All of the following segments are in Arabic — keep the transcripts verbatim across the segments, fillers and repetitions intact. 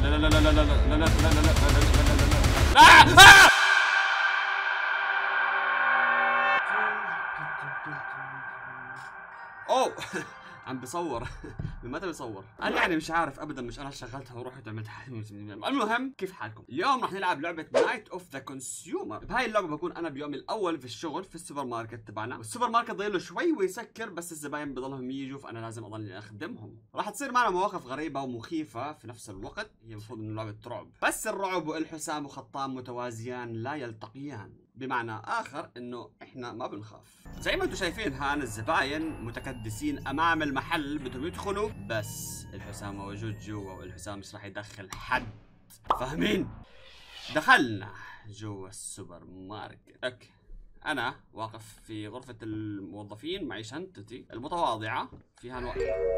لا لا لا لا لا لا لا لا لا لا لا لا لا. اوه عم بصور. من متى بصور؟ انا يعني مش عارف ابدا، مش انا شغلتها ورحت عملت حالي. المهم كيف حالكم؟ اليوم رح نلعب لعبه نايت اوف ذا كونسيومر. بهاي اللعبه بكون انا بيومي الاول في الشغل في السوبر ماركت تبعنا، والسوبر ماركت ضايل له شوي ويسكر، بس الزباين بضلهم يجوا فانا لازم اضلني اخدمهم. راح تصير معنا مواقف غريبه ومخيفه في نفس الوقت، هي المفروض انه لعبه رعب، بس الرعب والحسام وخطام متوازيان لا يلتقيان، بمعنى اخر انه احنا ما بنخاف. زي ما انتم شايفين هان الزباين متكدسين امام المحل بدهم يدخلوا، بس الحسام موجود جوا والحسام مش راح يدخل حد، فاهمين؟ دخلنا جوا السوبر ماركت. اوكي انا واقف في غرفة الموظفين، معي شنطتي المتواضعة فيها نوع...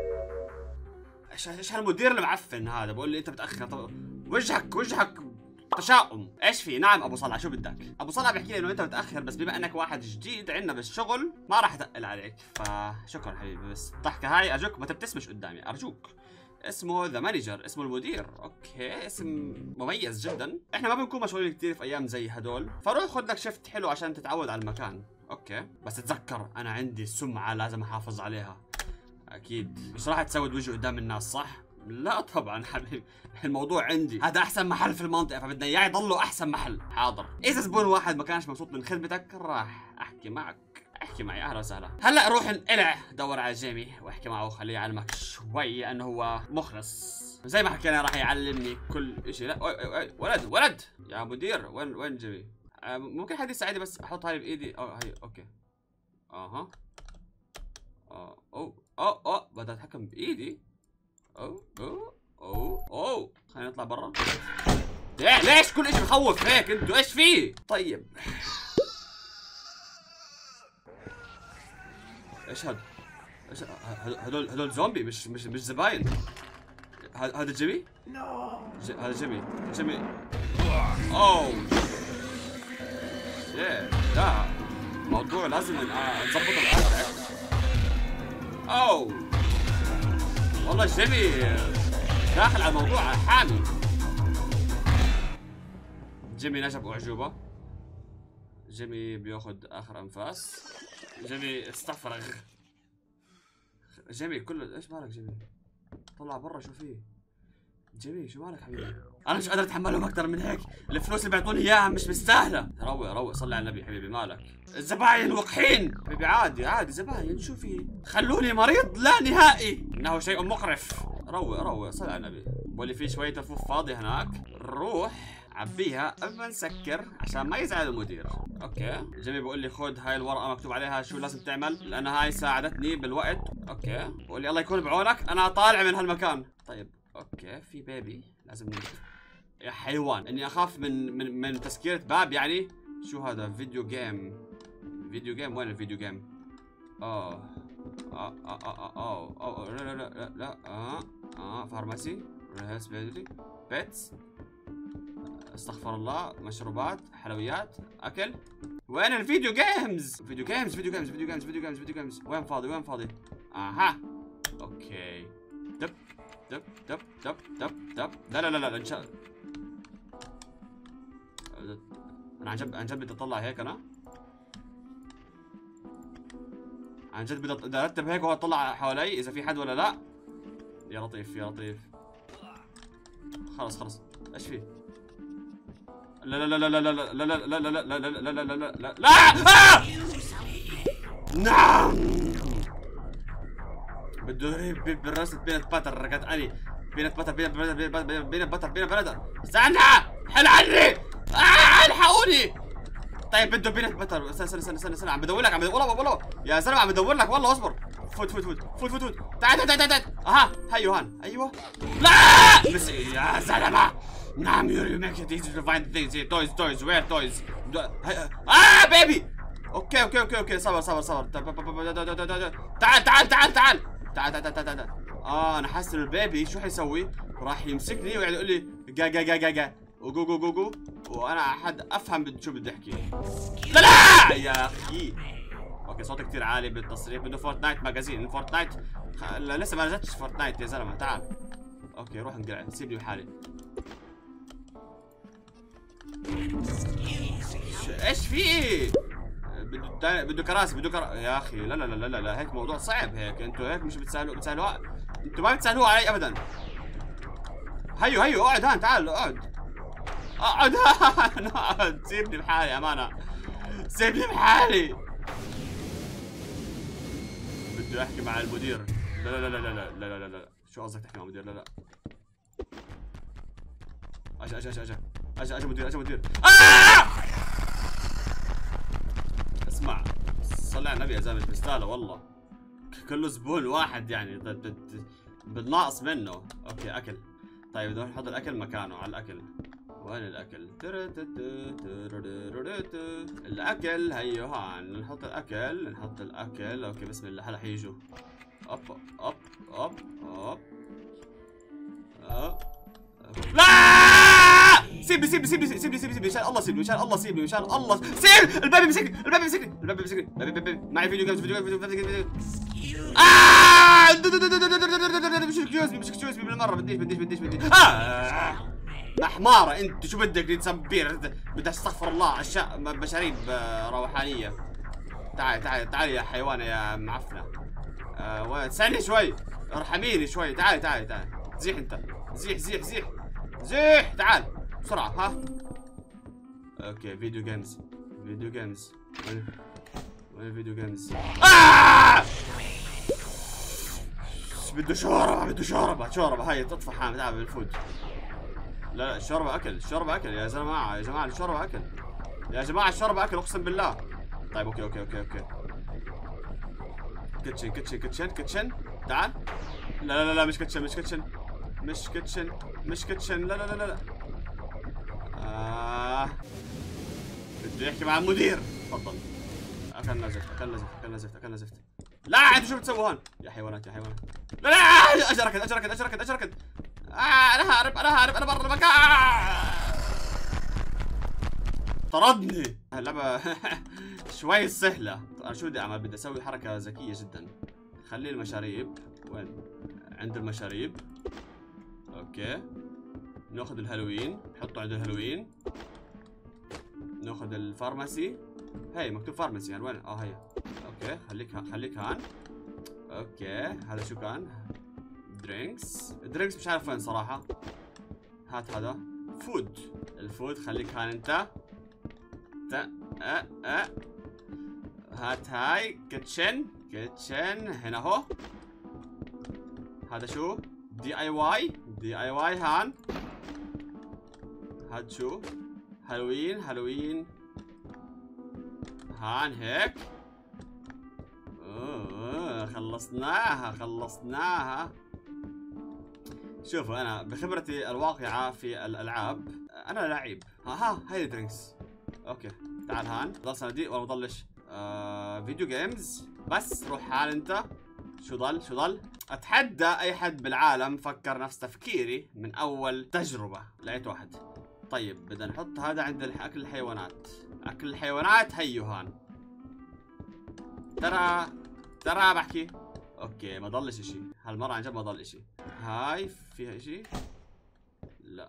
ايش ايش هالمدير المعفن هذا بقول لي انت متاخر. طب وجهك وجهك تشاؤم. ايش في؟ نعم ابو صلع، شو بدك؟ ابو صلع بيحكي لي انه انت متاخر، بس بما انك واحد جديد عندنا بالشغل ما راح اتقل عليك، فشكرا حبيبي. بس الضحكه هاي ارجوك ما تبتسمش قدامي ارجوك. اسمه ذا مانجر، اسمه المدير. اوكي اسم مميز جدا. احنا ما بنكون مشغولين كثير في ايام زي هدول، فروح خذ لك شفت حلو عشان تتعود على المكان. اوكي بس تذكر انا عندي سمعه لازم احافظ عليها. اكيد مش راح تسود وجهي قدام الناس صح؟ لا طبعا حبيبي، الموضوع عندي هذا احسن محل في المنطقه، فبدنا اياه يضله احسن محل. حاضر. اذا زبون واحد ما كانش مبسوط من خدمتك راح احكي معك. احكي معي اهلا وسهلا. هلا روح انقلع دور على جيمي واحكي معه وخليه يعلمك شوي لانه هو مخلص. زي ما حكينا راح يعلمني كل شيء. لا ولد ولد يا مدير، وين وين جيمي؟ ممكن حد يساعدني بس احط هاي بايدي. اه هي اوكي. اها اه اوه اوه اوه بدي اتحكم بايدي. اوه اوه اوه اوه خلينا نطلع برا. ليش كل شيء بخوف هيك انتوا؟ ايش فيه؟ طيب ايش هذا؟ ايش هدول؟ هدول زومبي مش مش مش زباين. هذا جيمي؟ هذا جيمي. جيمي اوه شيت. لا موضوع لازم نظبطه الان. اوه والله جيمي داخل على الموضوع حامي. جيمي نجب اعجوبه. جيمي بياخذ اخر انفاس. جيمي استغفر. جيمي كله ايش مالك جيمي؟ طلع برا شو فيه؟ جيمي شو مالك حبيبي؟ انا مش قادر اتحملهم اكثر من هيك، الفلوس اللي بيعطوني اياها مش مستاهله. روق روق صلي على النبي حبيبي مالك؟ الزباين وقحين حبيبي. عادي عادي زباين شو في؟ خلوني مريض لا نهائي، انه شيء مقرف. روق روق صلي على النبي. بقول لي في شويه رفوف فاضيه هناك، روح عبيها قبل ما نسكر عشان ما يزعل المدير. اوكي جيمي بقول لي خذ هاي الورقه مكتوب عليها شو لازم تعمل، لان هاي ساعدتني بالوقت. اوكي بقول لي الله يكون بعونك انا طالع من هالمكان. طيب اوكي في بيبي لازم نمشي. يا حيوان اني اخاف من من من تسكيرة باب يعني. شو هذا؟ فيديو جيم. فيديو جيم وين الفيديو جيم؟ اه اه اه اه اه اه لا لا لا لا اه اه فارماسي بيتس. استغفر الله. مشروبات حلويات اكل. وين الفيديو جيمز؟ فيديو جيمز فيديو جيمز فيديو جيمز فيديو جيمز فيديو جيمز وين فاضي وين فاضي؟ اها اوكي دب دب دب دب دب دب. لا لا لا لا ان شاء الله انا عن جد عن جد بدي اطلع هيك. انا عن جد بدي ارتب هيك واطلع حوالي اذا في حد ولا لا. يا لطيف يا لطيف. خلص خلص ايش في؟ لا لا لا لا لا لا لا لا لا لا لا لا لا لا لا لا. نعم بده بالرسم بينت باتر رقت علي. بينت باتر بينت باتر بينت باتر بينت باتر. استنى حل عني. الحقوني. طيب بده بينت باتر. استنى استنى استنى استنى عم بدور لك عم بدور والله والله يا زلمه عم بدور لك والله. اصبر. فوت فوت فوت فوت فوت فوت. تعال تعال تعال. اها هيو هان ايوه. لا بس يا زلمه. نعم يو ميك ات ايزي تو فايند ثينجز. تويز تويز وير تويز. اه بيبي. اوكي اوكي اوكي اوكي صبر صبر صبر. تعال تعال تعال تعال تعال تعال تعال تعال. اه انا حاسس البيبي شو حيسوي؟ راح يمسكني ويقعد يقول لي جا جا جا جا جا وجو جو جو جو وانا حد افهم شو بده يحكي. لا لا يا اخي. اوكي صوتي كثير عالي بالتصريف. بده فورتنايت ماجازين. فورتنايت خ... لسه ما نزلتش فورتنايت يا زلمه. تعال اوكي روح انقلع سيبني بحالي. ايش في؟ بده بده كراسي بده كراسي يا اخي. لا لا لا لا لا هيك موضوع صعب هيك. انتوا هيك مش بتسالوا بتسالوا انتوا ما بتسالوها علي ابدا. هيو هيو اقعد هان تعال اقعد اقعد هان اقعد. سيبني بحالي امانه سيبني بحالي. بده احكي مع المدير. لا لا لا لا لا لا لا لا شو قصدك تحكي مع المدير؟ لا لا اجا اجا اجا اجا اجا اجا مدير اجا مدير. آه! اسمع صلي على النبي يا زلمه بيستاهله والله. كله زبون واحد يعني بالناقص منه. اوكي اكل. طيب بدنا نحط الاكل مكانه على الاكل. وين الاكل؟ الاكل هيو هان. نحط الاكل نحط الاكل. اوكي بسم الله هلا حيجوا. اوب اوب اوب اوب اوب. لا سيبني سيبني سيبني سيبني سيبني سيبني مشان الله سيبني مشان الله سيبني مشان الله سيب. الباب يمسكني الباب يمسكني الباب يمسكني معي فيديو جيمز فيديو جيمز. آه مش يوزبي مش يوزبي بالمره. بديش بديش بديش بديش. آه حمارة انت شو بدك تسبير؟ بدك استغفر الله اشياء مشاريب روحانية. تعال تعال تعال يا حيوانة يا معفنة. آه تسألني شوي ارحميني شوي. تعال تعال تعال زيح انت زيح زيح زيح زيح تعال بسرعة. ها اوكي فيديو جيمز فيديو جيمز وين وين فيديو جيمز؟ آه بده شوربة بده شوربة شوربة. هاي تطفى حامد تعال بالفود. لا لا الشوربة أكل الشوربة أكل يا جماعة يا جماعة الشوربة أكل يا جماعة الشوربة أكل أقسم بالله. طيب أوكي أوكي أوكي أوكي كيتشن كيتشن كيتشن كيتشن تعال. لا لا لا مش كيتشن مش كيتشن مش كيتشن مش كيتشن. لا لا لا لا آه بده يحكي مع المدير. تفضل. أكلنا زفت أكلنا زفت أكلنا زفت أكلنا زفت. لا أنتوا شو بتسووا هون يا حيوانات يا حيوانات؟ لا لا أجركت أجركت أجركت أجركت. آه انا هارب انا هارب انا برا المكان. طردني. اللعبة شوي سهلة. انا شو بدي اعمل؟ بدي اسوي حركة ذكية جدا. خلي المشاريب وين؟ عند المشاريب. اوكي ناخذ الهالوين نحطه عند الهالوين. ناخذ الفارماسي. هي مكتوب فارماسي يعني وين؟ اه هي. اوكي خليك خليك هان. اوكي هذا شو كان؟ درينكس درينكس مش عارف وين صراحة. هات هذا فود. الفود خليك هان انت. تا أه أه. هات هاي كيتشن كيتشن هنا اهو. هذا شو؟ دي اي واي دي اي واي هان. هاد شو؟ هالوين هالوين هان هيك. اوه خلصناها خلصناها. شوفوا انا بخبرتي الواقعه في الالعاب انا لعيب. ها ها هاي الدرينكس. اوكي تعال هان ضل صناديق ولا بضلش؟ آه فيديو جيمز بس. روح حال انت. شو ضل شو ضل؟ اتحدى اي حد بالعالم فكر نفس تفكيري من اول تجربه لقيت واحد. طيب بدنا نحط هذا عند اكل الحيوانات. اكل الحيوانات هيو هان. ترى ترى بحكي. اوكي ما ضلش اشي هالمره عن جد ما ضل اشي. هاي فيها اشي؟ لا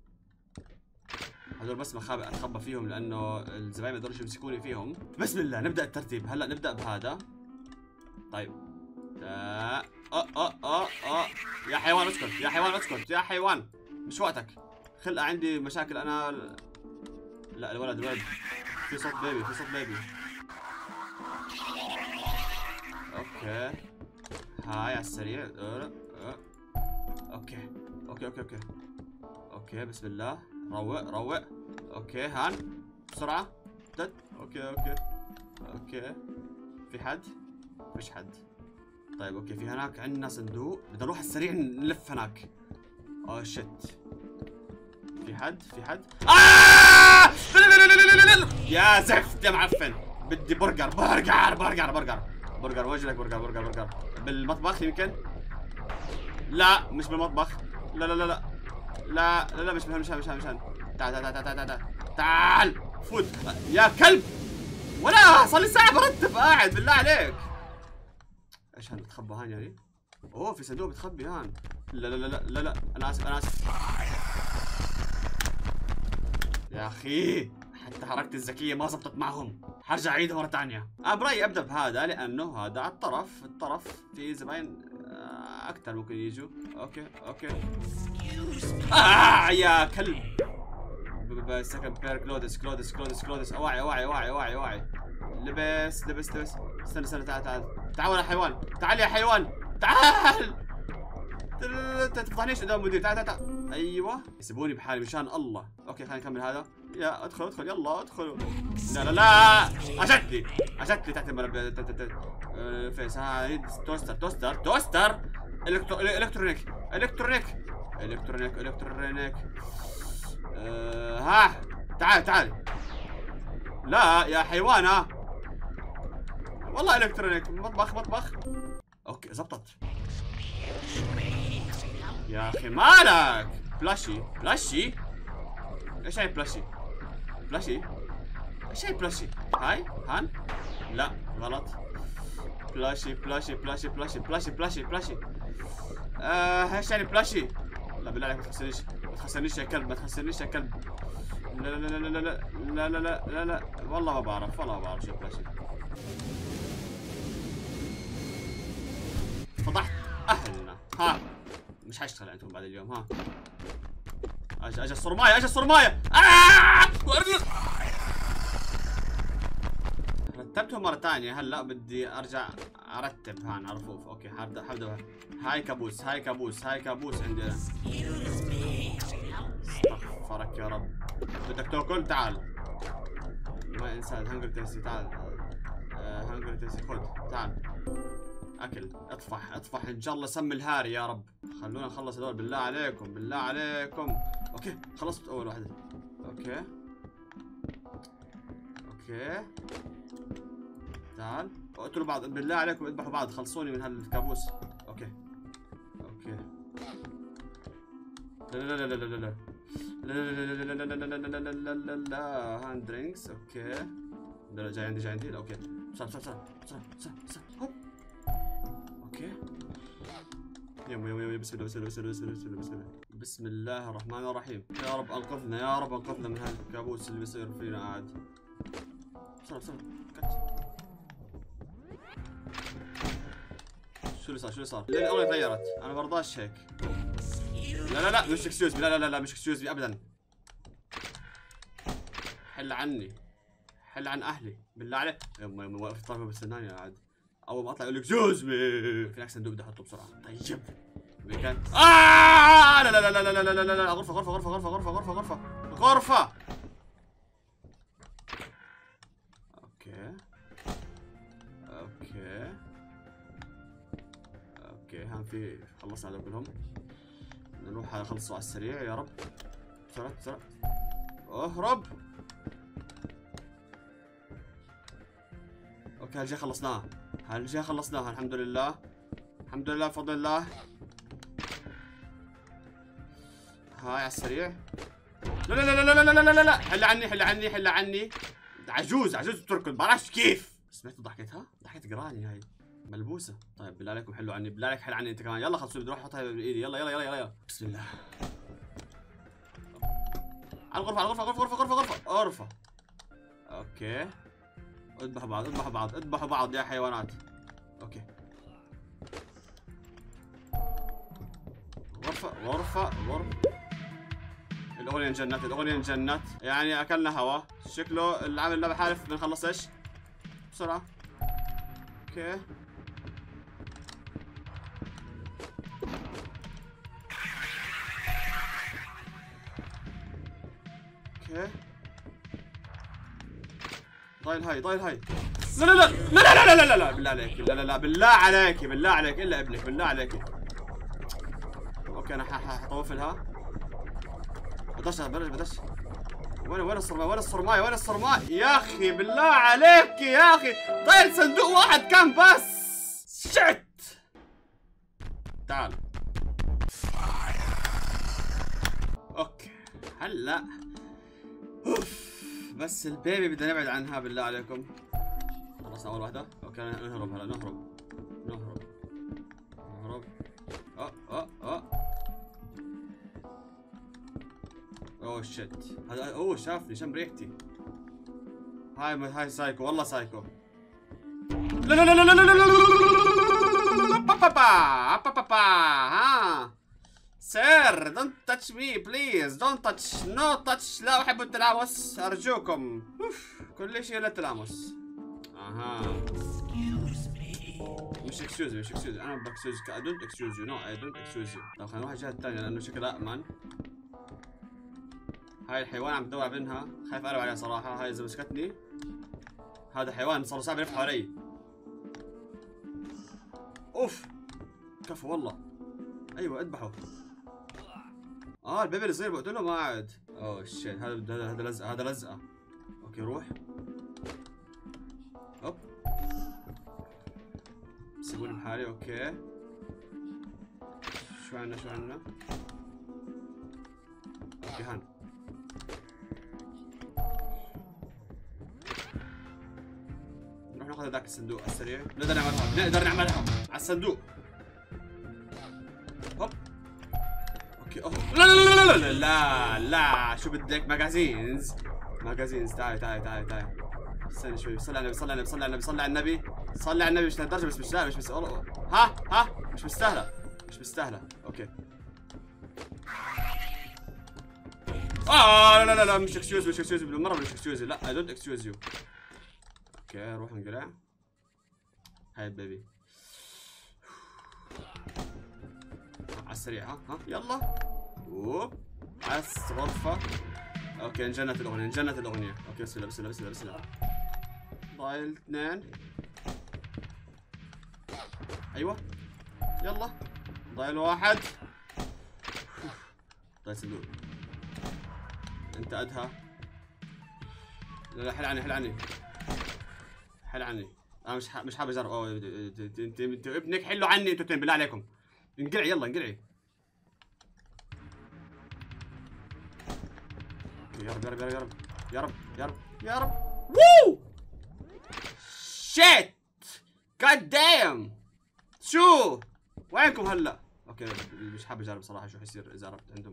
هذول بس مخابئ اتخبى فيهم لانه الزباين ما يقدروش يمسكوني فيهم. بسم الله نبدا الترتيب. هلا نبدا بهذا. طيب اه اه اه اه, آه. يا حيوان اسكت يا حيوان اسكت يا حيوان مش وقتك. خلق عندي مشاكل انا. لا الولد الولد في صوت بيبي في صوت بيبي. اوكي هاي على السريع. أه. أه. اوكي اوكي اوكي اوكي اوكي بسم الله. روق روق. اوكي هان بسرعة. تد. اوكي اوكي اوكي في حد؟ مفيش حد. طيب اوكي في هناك عندنا صندوق بدنا نروح على السريع نلف هناك. اوه شت في حد في حد. آه! يا زفت يا معفن. بدي برجر برجر برجر برجر برجر. وجهك برجر برجر برجر بالمطبخ يمكن. لا مش بالمطبخ. لا لا لا لا لا لا, لا مش مهم مش مهم مش مهم. تعال تعال تعال تعال تعال تعال فوت يا كلب. ولا صار لي ساعة برتب قاعد بالله عليك. ايش هان بتخبى هان يعني؟ اوه في صندوق بتخبي هان. لا لا لا لا لا انا اسف انا اسف. يا اخي حتى حركتي الذكيه ما زبطت معهم، حرجع اعيدها مره ثانيه. انا برايي ابدا بهذا لانه هذا على الطرف، الطرف في زباين اكثر ممكن يجوا. اوكي اوكي آه يا كلب. سكند بير كلودس كلودس كلودس كلودس. اوعي اوعي اوعي اوعي اوعي. لبس لبس لبس. استنى استنى تعال تعال تعال يا حيوان، تعال يا حيوان تعال. تفضحنيش قدام المدير. تعال تعال تعال. ايوه سيبوني بحالي مشان الله. اوكي خلينا نكمل هذا. يا ادخل ادخل يلا ادخلوا. لا لا لا اجت لي اجت لي تحت المربع. فيس هاي توستر توستر توستر الكترونيك الكترونيك الكترونيك الكترونيك. أه ها تعال تعال. لا يا حيوانة والله الكترونيك. مطبخ مطبخ. اوكي زبطت. يا اخي مالك بلاشي بلاشي. ايش هاي بلاشي بلاشي؟ ايش هاي بلاشي؟ هاي هان لا غلط. بلاشي بلاشي بلاشي بلاشي بلاشي بلاشي بلاشي. آه ايش يعني بلاشي؟ لا بالله عليك ما تخسرنيش ما تخسرنيش يا كلب ما تخسرنيش يا كلب. لا لا لا لا لا لا لا لا لا لا والله ما بعرف والله ما بعرف شو بلاشي. فضحت اهلنا. ها مش حاشتغل عندهم بعد اليوم. ها اجى اجى الصرمايه اجى الصرمايه. آه! رتبتهم مرة ثانية. هلا بدي ارجع ارتب هان رفوف. اوكي حبدا حبدا. هاي كابوس هاي كابوس هاي كابوس عندي انا. استغفرك يا رب. بدك تاكل؟ تعال. ما انسان هنجر تيسي. تعال هنجر تيسي خذ تعال. اكل. اطفح اطفح ان شاء الله سم الهاري يا رب. خلونا نخلص هذول بالله عليكم بالله عليكم. اوكي خلصت اول واحدة. اوكي اوكي تعال اقتلوا بعض بالله عليكم. اذبحوا بعض خلصوني من هالكابوس. اوكي اوكي. لا لا لا لا لا لا لا لا لا لا لا لا لا لا لا لا لا هاند درينكس. اوكي لا جاي عندي جاي عندي. اوكي بسرعة بسرعة بسرعة بسرعة بسرعة هوب. اوكي يلا يلا يلا بسم الله بسم الله بسم الله بسم الله بسم الله بسم الله الرحمن الرحيم. يا رب انقذنا يا رب انقذنا من هالكابوس اللي بيصير فينا قاعد. بسرعة بسرعة شو اللي صار؟ شو اللي صار؟ ليه الأغنية تغيرت؟ أنا برضاش هيك. لا لا لا مش اكسكيوز مي. لا لا لا مش اكسكيوز مي أبدا. حل عني. حل عن أهلي بالله عليك. يما يما واقف طالبة بستناني قاعد. أول ما أطلع يقول لك اكسكيوز مي. في هناك صندوق بدي أحطه بسرعة. طيب. مكان. آه لا لا لا لا لا لا لا لا لا غرفة غرفة غرفة غرفة غرفة غرفة غرفة غرفة. أوكي. أوكي. اوكي هان في خلصنا على كلهم. نروح نخلصوا على السريع يا رب. بسرعة بسرعة اهرب. اوكي هالجي خلصناها هالجي خلصناها الحمد لله الحمد لله بفضل الله. هاي على السريع. لا لا لا لا لا لا لا لا لا حل عني حل عني حل عني. عجوز عجوز بتركض بعرفش كيف. سمعتوا ضحكتها؟ ضحكة جراني هاي ملبوسة. طيب بالله عليكم حلوا عني بالله عليك حل عني انت كمان. يلا خلصوا بدي اروح احطها بايدي. يلا يلا يلا يلا يلا بسم الله. على الغرفة على الغرفة غرفة غرفة غرفة غرفة غرفة. اوكي اذبحوا بعض اذبحوا بعض اذبحوا بعض يا حيوانات. اوكي غرفة غرفة غرفة. الاغنية انجنت الاغنية انجنت. يعني اكلنا هوا. شكله العامل ما بحالف بنخلص ايش بسرعة. اوكي اوكي ضايل هاي ضايل هاي. لا لا لا لا لا لا لا لا بالله عليك لا لا لا بالله عليك بالله عليك الا ابنك بالله عليك. اوكي انا حطوفلها. بدش بدش. وين وين الصرماية وين الصرماية وين الصرماية يا اخي بالله عليك يا اخي. ضايل صندوق واحد كان بس. شت تعال. اوكي هلا اوف بس البيبي بدنا نبعد عنها بالله عليكم. خلصنا اول واحدة. اوكي نهرب هلا نهرب نهرب نهرب. اه اه اه اوه شيت، هذا اوه شافني شم ريحتي. هاي هاي سايكو والله سايكو. لا لا لا لا لا لا لا لا ها سير دونت تاتش مي بليز دونت تاتش نو تاتش. لا احب التلامس ارجوكم. كل شيء لا تلامس. اها مش اكسكيوز مش اكسكيوز انا ما بكسكيوزك. اي دونت اكسكيوز يو نو اي دونت اكسكيوز يو. طب خلينا نروح الجهه الثانيه لانه شكلها امن. هاي الحيوان عم بدور بينها، خايف اقرب عليها صراحه. هاي اذا مسكتني هذا حيوان صار صعب يلف حوالي. اوف كفو والله. ايوه اذبحه. اه البيبي الصغير بقتله ما عاد. اوه شيت هذا هذا هذا لزقه هذا لزقه. اوكي روح. اوب سيبوني بحالي. اوكي شو عنا شو عنا؟ اوكي هان نروح ناخذ هذاك الصندوق على السريع. نقدر نعملها نقدر نعملها على الصندوق. هوب اوكي اوه لا لا لا لا لا لا لا شو بدك؟ ماجازينز ماجازينز. تعالي تعالي تعالي تعالي استنى شوي. صلي على النبي صلي على النبي صلي على النبي صلي على النبي صلي على النبي. مش لهالدرجه بس مش مش مش ها ها مش مستاهله مش مستاهله. اوكي اه لا لا لا مش اكسكيوز مش اكسكيوز بالمره مش اكسكيوز. لا اي دونت اكسكيوز يو. اوكي روح انقلع. هاي البيبي على السريع. ها ها يلا اوب على الغرفه. اوكي انجنت الاغنيه انجنت الاغنيه. اوكي بسم الله بسم الله بسم الله بسم الله. ضايل اثنين. ايوه يلا ضايل واحد. ضايل صندوق. انت ادها. لا لا حل عني حل عني حل عني. انا مش مش حابب اجرب. اوه انت انت ابنك حلوا عني انتوا اثنين بالله عليكم. انقلعي يلا انقلعي. يا رب يا رب يا رب يا رب يا رب يا رب. ووو شيت جاد دايم. شو وينكم هلا؟ اوكي مش حابب اجرب صراحه شو حيصير اذا عرفت عندهم.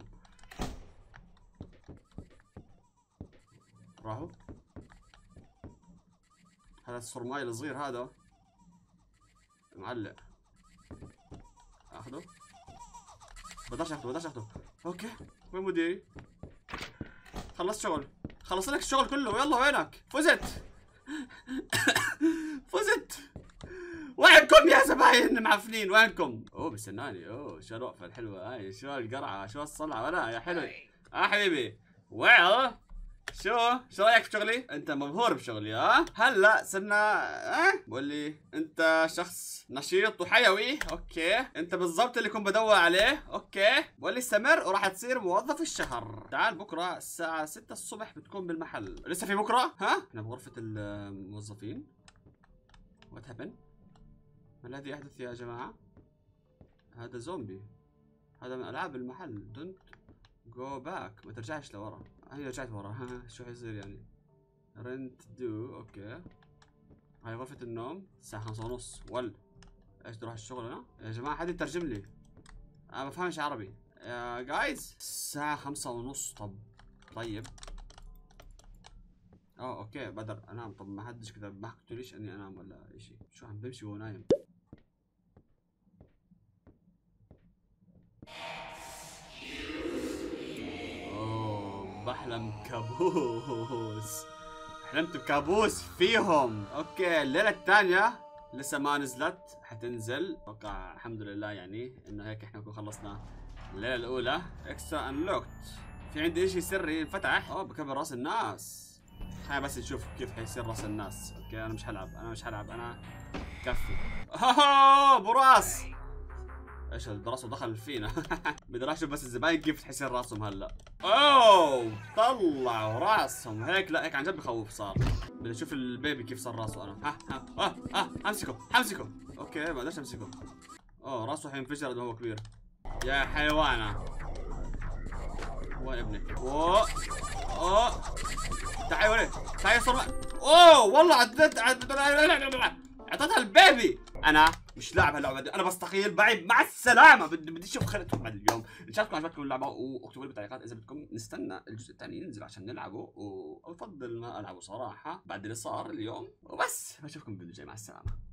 راحوا. هذا الصرماي الصغير هذا معلق. اخذه. بقدرش اخذه بقدرش اخذه. اوكي وين مديري؟ خلصت شغل. خلصت لك الشغل كله. يلا وينك؟ فزت فزت. وينكم يا زباين معفنين وينكم؟ اوه بستناني. اوه شو الوقفه الحلوه هاي. شو القرعه شو الصلعه ولا يا حلو. اه حبيبي ويل شو شو رايك بشغلي؟ انت مبهور بشغلي ها؟ هلا صرنا اه بقول لي انت شخص نشيط وحيوي. اوكي انت بالضبط اللي كنت بدور عليه. اوكي بقول لي استمر وراح تصير موظف الشهر. تعال بكره الساعه ستة الصبح بتكون بالمحل. لسه في بكره؟ ها؟ احنا بغرفه الموظفين. وات هابن؟ ما الذي يحدث يا جماعه؟ هذا زومبي. هذا من العاب المحل. دونت جو باك. ما ترجعش لورا. هي رجعت ورا. ها شو حيصير يعني؟ رنت دو. اوكي هاي غرفة النوم. الساعة خمسة ونص. ول ايش تروح الشغل انا؟ يا جماعة حد يترجم لي. انا ما بفهمش عربي. يا جايز الساعة خمسة ونص. طب طيب اه اوكي بقدر انام. طب ما حدش كتب ما حكتوليش اني انام ولا اشي. شو عم بمشي وهو نايم؟ بحلم كابوس. حلمت بكابوس فيهم. اوكي الليله الثانيه لسه ما نزلت حتنزل اتوقع. الحمد لله يعني انه هيك احنا نكون خلصنا الليله الاولى. اكسترا انلوكت. في عندي اشي سري انفتح. اوه بكبر راس الناس. خلينا بس نشوف كيف حيصير راس الناس. اوكي انا مش حلعب انا مش حلعب انا كفي. اوه ابو راس. ايش راسه دخل فينا. بدي راح اشوف بس الزباين كيف حيصير راسهم هلا. اوه طلعوا راسهم هيك. لا هيك عن جد بخوف صار. بدي اشوف البيبي كيف صار راسه انا. ها ها ها ها امسكه امسكه. اوكي ما اقدرش امسكه. اوه راسه حينفجر قد ما هو كبير. يا حيوانه وين ابنك؟ اوه اوه تعالي ولي تعالي صار. اوه والله عدت عدت اعطيتها البيبي. انا مش لاعب هاللعبه دي، انا بستقيل بعيب مع السلامه. بدي بدي اشوف خيرتكم بعد اليوم. ان شاء الله عجبتكم اللعبه، واكتبوا لي بالتعليقات اذا بدكم نستنى الجزء الثاني ينزل عشان نلعبه، وافضل ما العبه صراحه بعد اللي صار اليوم. وبس بشوفكم بالفيديو الجاي، مع السلامه.